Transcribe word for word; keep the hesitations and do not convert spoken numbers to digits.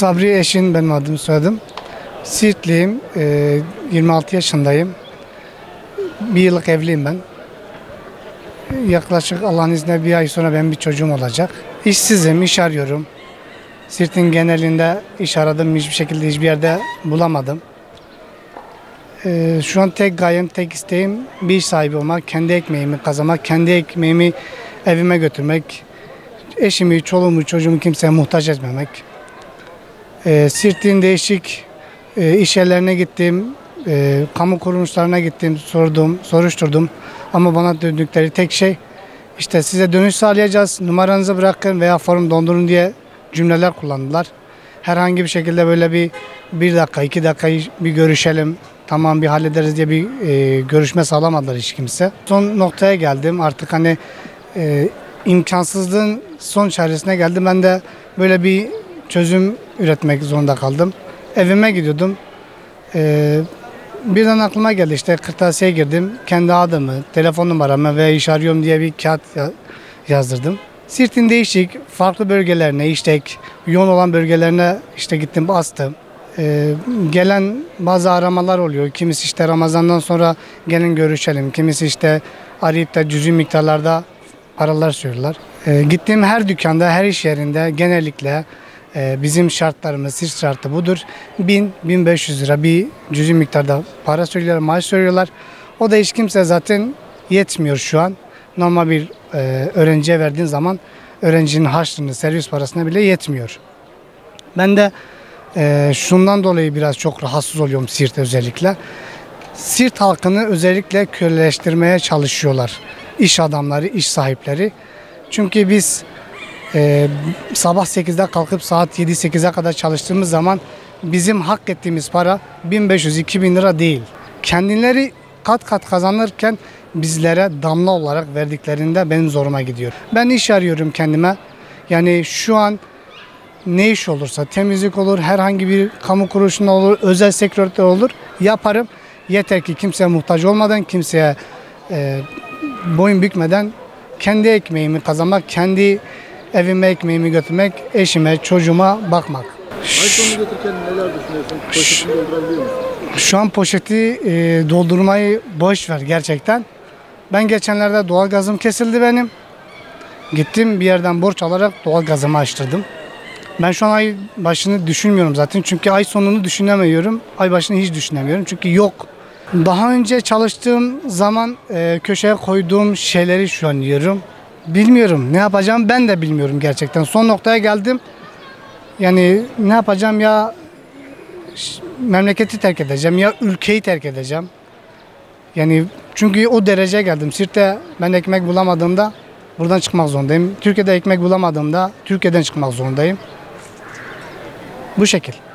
Sabri Eşin benim adım, soyadım. Siirtliyim, e, yirmi altı yaşındayım. Bir yıllık evliyim ben. Yaklaşık Allah'ın izniyle bir ay sonra benim bir çocuğum olacak. İşsizim, iş arıyorum. Siirt'in genelinde iş aradım, hiçbir şekilde hiçbir yerde bulamadım. E, şu an tek gayem, tek isteğim bir iş sahibi olmak, kendi ekmeğimi kazanmak, kendi ekmeğimi evime götürmek, eşimi, çoluğumu, çocuğumu kimseye muhtaç etmemek. E, Siirt'in değişik e, iş yerlerine gittim, e, kamu kuruluşlarına gittim, sordum, soruşturdum. Ama bana döndükleri tek şey, işte size dönüş sağlayacağız, numaranızı bırakın veya form doldurun diye cümleler kullandılar. Herhangi bir şekilde böyle bir bir dakika, iki dakika bir görüşelim, tamam bir hallederiz diye bir e, görüşme sağlamadılar hiç kimse. Son noktaya geldim, artık hani e, imkansızlığın son çaresine geldim. Ben de böyle bir çözüm üretmek zorunda kaldım. Evime gidiyordum. Ee, birden aklıma geldi, işte kırtasiyeye girdim. Kendi adımı, telefon numaramı ve iş arıyorum diye bir kağıt yazdırdım. Siirt'in değişik farklı bölgelerine, İştek, yoğun olan bölgelerine işte gittim, bastım. Ee, gelen bazı aramalar oluyor. Kimisi işte Ramazan'dan sonra gelin görüşelim. Kimisi işte arayıp da cüzi miktarlarda paralar söylüyorlar. Ee, gittiğim her dükkanda, her iş yerinde genellikle e, bizim şartlarımız, Siirt şartı budur. bin bin beş yüz lira bir cüzi miktarda para söylüyorlar, maaş söylüyorlar. O da hiç kimse zaten yetmiyor şu an. Normal bir e, öğrenciye verdiğin zaman öğrencinin harçlığını, servis parasına bile yetmiyor. Ben de e, şundan dolayı biraz çok rahatsız oluyorum Siirt'te özellikle. Siirt halkını özellikle köleleştirmeye çalışıyorlar. İş adamları, iş sahipleri. Çünkü biz e, sabah sekizde kalkıp saat yedi sekize kadar çalıştığımız zaman bizim hak ettiğimiz para bin beş yüz iki bin lira değil. Kendileri kat kat kazanırken bizlere damla olarak verdiklerinde benim zoruma gidiyor. Ben iş arıyorum kendime. Yani şu an ne iş olursa, temizlik olur, herhangi bir kamu kuruluşunda olur, özel sektörde olur, yaparım. Yeter ki kimseye muhtaç olmadan, kimseye e, boyun bükmeden kendi ekmeğimi kazanmak, kendi evime ekmeğimi götürmek, eşime, çocuğuma bakmak. Ay sonunu götürürken neler düşünüyorsun? Poşetini doldurabiliyor musun? Şu an poşeti e, doldurmayı boş ver gerçekten. Ben geçenlerde doğalgazım kesildi benim. Gittim bir yerden borç alarak doğalgazımı açtırdım. Ben şu an ay başını düşünmüyorum zaten. Çünkü ay sonunu düşünemiyorum. Ay başını hiç düşünemiyorum. Çünkü yok. Daha önce çalıştığım zaman e, köşeye koyduğum şeyleri şu an yiyorum. Bilmiyorum ne yapacağım, ben de bilmiyorum gerçekten. Son noktaya geldim. Yani ne yapacağım, ya memleketi terk edeceğim ya ülkeyi terk edeceğim. Yani çünkü o dereceye geldim. Siirt'te ben ekmek bulamadığımda buradan çıkmak zorundayım. Türkiye'de ekmek bulamadığımda Türkiye'den çıkmak zorundayım. Bu şekil.